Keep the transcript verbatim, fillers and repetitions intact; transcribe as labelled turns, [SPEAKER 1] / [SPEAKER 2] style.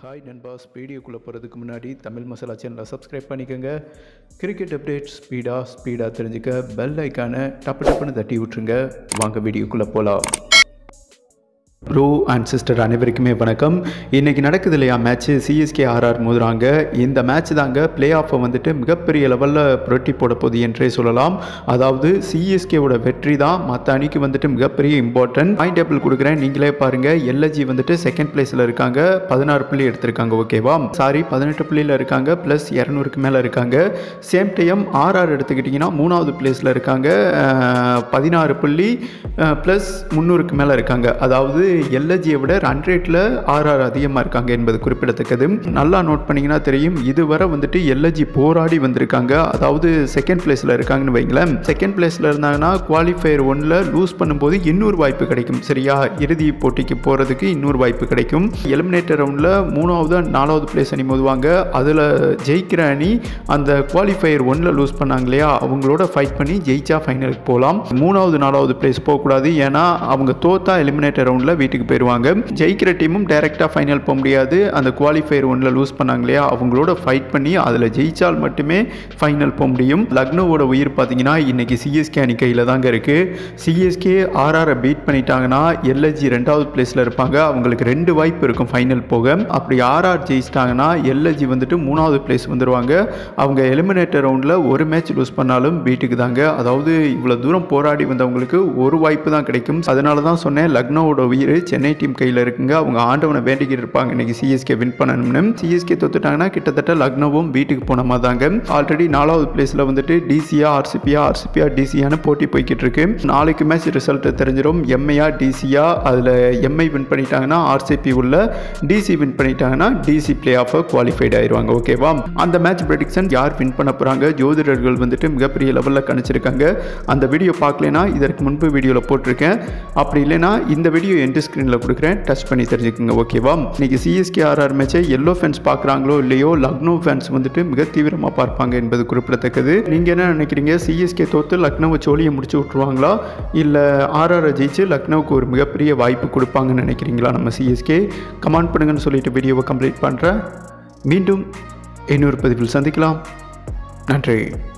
[SPEAKER 1] Hi நண்பாஸ், வீடியோக்குள்ளே போகிறதுக்கு முன்னாடி தமிழ் மசாலா சேனலை சப்ஸ்கிரைப் பண்ணிக்கோங்க. கிரிக்கெட் அப்டேட் ஸ்பீடாக ஸ்பீடாக தெரிஞ்சுக்க பெல் ஐக்கானை டப்பு டப்புன்னு தட்டி விட்ருங்க. வாங்க வீடியோக்குள்ளே போகலாம். ப்ரோ அண்ட் சிஸ்டர் அனைவருக்குமே வணக்கம். இன்றைக்கி நடக்குது இல்லையா மேட்ச்சு, சிஎஸ்கே ஆர்ஆர் மோதுறாங்க. இந்த மேட்ச் தாங்க பிளே ஆஃபை வந்துட்டு மிகப்பெரிய லெவலில் புரட்டி போட போகுது என்றே சொல்லலாம். அதாவது சிஎஸ்கேவோட வெற்றி தான் மற்ற அணிக்கு வந்துட்டு மிகப்பெரிய இம்பார்ட்டன்ட். பாயிண்ட் டேபிள் கொடுக்குறேன், நீங்களே பாருங்கள். எல்எஸ்ஜி வந்துட்டு செகண்ட் பிளேஸில் இருக்காங்க, பதினாறு புள்ளி எடுத்திருக்காங்க. ஓகேவா, சாரி பதினெட்டு புள்ளியில் இருக்காங்க, ப்ளஸ் இரநூறுக்கு மேலே இருக்காங்க. சேம் டைம் ஆர்ஆர் எடுத்துக்கிட்டிங்கன்னா மூணாவது பிளேஸில் இருக்காங்க, பதினாறு புள்ளி ப்ளஸ் முந்நூறுக்கு மேலே இருக்காங்க. அதாவது எல்எஸ்ஜியை விட ரன் ரேட்டில் ஆர்ஆர் அதிகமாக இருக்காங்க என்பது குறிப்பிடத்தக்கது. நல்லா நோட் பண்ணிங்கன்னா தெரியும், இதுவரை வந்துட்டு எல்எஸ்ஜி போராடி வந்திருக்காங்க. அதாவது செகண்ட் பிளேஸில் இருக்காங்கன்னு வைங்களேன். செகண்ட் பிளேஸில் இருந்தாங்கன்னா குவாலிஃபயர் ஒன்றில் லூஸ் பண்ணும்போது இன்னொரு வாய்ப்பு கிடைக்கும். சரியா, இறுதி போட்டிக்கு போகிறதுக்கு இன்னொரு வாய்ப்பு கிடைக்கும். எலிமினேட்டர் ரவுண்டில் மூணாவது நாலாவது பிளேஸ் அணி மோதுவாங்க. அதில் ஜெயிக்கிற அணி அந்த குவாலிஃபயர் ஒன்றில் லூஸ் பண்ணாங்க இல்லையா, அவங்களோட ஃபைட் பண்ணி ஜெயிச்சா ஃபைனலுக்கு போகலாம். மூணாவது நாலாவது பிளேஸ் போகக்கூடாது, ஏன்னா அவங்க தோத்தா எலிமினேட்டர் ரவுண்டில் வீட்டுக்கு போயிடுவாங்க. ஜெயிக்கிற டீமும் டைரக்டாக ஃபைனல் போக முடியாது. அந்த குவாலிஃபயர் ஒன்றில் லூஸ் பண்ணாங்க இல்லையா, அவங்களோட ஃபைட் பண்ணி அதில் ஜெயிச்சால் மட்டுமே ஃபைனல் போக முடியும். லக்னோவோட உயிர் பார்த்தீங்கன்னா இன்னைக்கு சிஎஸ்கே அணி கையில் தாங்க இருக்குது. சிஎஸ்கே ஆர்ஆரை பீட் பண்ணிட்டாங்கன்னா எல்எஸ்ஜி ரெண்டாவது பிளேஸில் இருப்பாங்க. அவங்களுக்கு ரெண்டு வாய்ப்பு இருக்கும் ஃபைனல் போக. அப்படி ஆர்ஆர் ஜெயிச்சிட்டாங்கன்னா எல்எஸ்ஜி வந்துட்டு மூணாவது பிளேஸ் வந்துடுவாங்க. அவங்க எலிமினேட்டர் ரவுண்டில் ஒரு மேட்ச் லூஸ் பண்ணாலும் வீட்டுக்கு தாங்க. அதாவது இவ்வளோ தூரம் போராடி வந்தவங்களுக்கு ஒரு வாய்ப்பு தான் கிடைக்கும். அதனால தான் சொன்னேன், லக்னோவோட உயிர் சென்னை டீம் கையில் இருக்குங்க. அவங்க ஆண்டவனை வேண்டிக்கிட்டு இருப்பாங்க இன்னைக்கு சிஎஸ்கே வின் பண்ணணும்னு. சிஎஸ்கே தோத்துட்டாங்கன்னா கிட்டத்தட்ட லக்னோவும் வீட்டுக்கு போன மாதிரி தாங்க. ஆல்ரெடி நாலாவது பிளேஸில் வந்துட்டு டிசியா ஆர்சிபியா ஆர்சிபியா டிசியான்னு போட்டி போய்கிட்டு இருக்கு. நாளைக்கு மேட்ச் ரிசல்ட் தெரிஞ்சிடும். எம்ஐயா டிசியா, அதில் எம்ஐ வின் பண்ணிட்டாங்கன்னா ஆர்சிபி உள்ள, டிசி வின் பண்ணிட்டாங்கன்னா டிசி பிளே ஆஃப் குவாலிஃபைட் ஆயிடுவாங்க. ஓகேவா, அந்த மேட்ச் ப்ரெடிக்ஷன் யார் வின் பண்ண போகிறாங்க ஜோதிடர்கள் வந்துட்டு மிகப்பெரிய லெவலில் கணிச்சிருக்காங்க. அந்த வீடியோ பார்க்கலனா இதற்கு முன்பு வீடியோவில் போட்டிருக்கேன். அப்படி இல்லைனா இந்த வீடியோ எண்ட் ஸ்க்ரீனில் கொடுக்குறேன், டச் பண்ணி தெரிஞ்சுக்கோங்க. ஓகேவா, இன்னைக்கு சிஎஸ்கே ஆர்ஆர் மேட்சை எல்லோ ஃபேன்ஸ் பார்க்குறாங்களோ இல்லையோ, லக்னோ ஃபேன்ஸ் வந்துட்டு மிக தீவிரமாக பார்ப்பாங்க என்பது குறிப்பிடத்தக்கது. நீங்கள் என்ன நினைக்கிறீங்க, சிஎஸ்கே தோற்று லக்னோவை சோழியை முடிச்சு விட்ருவாங்களா, இல்லை ஆர்ஆரை ஜெயிச்சு லக்னோவுக்கு ஒரு மிகப்பெரிய வாய்ப்பு கொடுப்பாங்கன்னு நினைக்கிறீங்களா நம்ம சிஎஸ்கே? கமெண்ட் பண்ணுங்கன்னு சொல்லிட்டு வீடியோவை கம்ப்ளீட் பண்ணுறேன். மீண்டும் இன்னொரு பதிவில் சந்திக்கலாம். நன்றி.